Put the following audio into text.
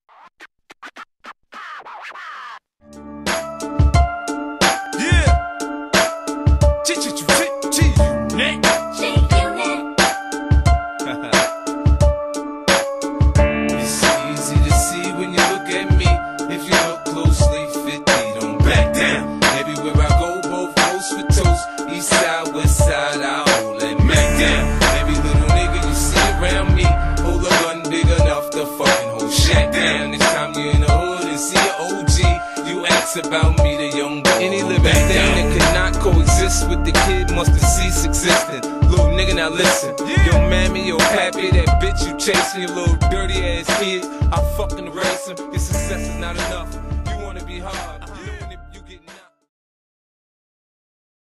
About me, the young boy. Any living thing that could not coexist with the kid must have ceased existing. Little nigga, now listen. Yo, mammy, yo, pappy, that bitch you chasing, your little dirty ass kid. I fucking erase him. Your success is not enough. You wanna be hard.